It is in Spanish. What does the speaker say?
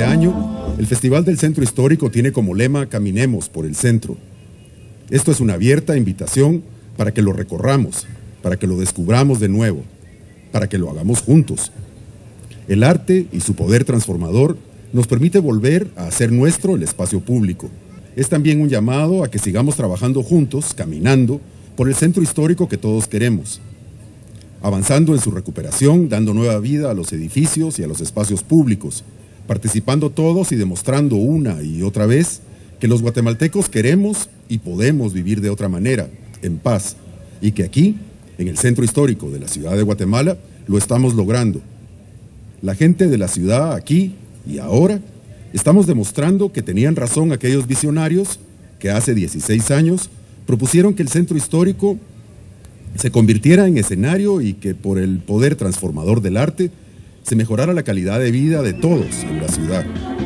año, el Festival del Centro Histórico tiene como lema Caminemos por el Centro. Esto es una abierta invitación para que lo recorramos, para que lo descubramos de nuevo, para que lo hagamos juntos. El arte y su poder transformador nos permite volver a hacer nuestro el espacio público. Es también un llamado a que sigamos trabajando juntos, caminando, por el centro histórico que todos queremos, avanzando en su recuperación, dando nueva vida a los edificios y a los espacios públicos, participando todos y demostrando una y otra vez que los guatemaltecos queremos y podemos vivir de otra manera, en paz, y que aquí, en el centro histórico de la ciudad de Guatemala, lo estamos logrando. La gente de la ciudad aquí y ahora estamos demostrando que tenían razón aquellos visionarios que hace 16 años propusieron que el centro histórico se convirtiera en escenario y que por el poder transformador del arte se mejorara la calidad de vida de todos en la ciudad.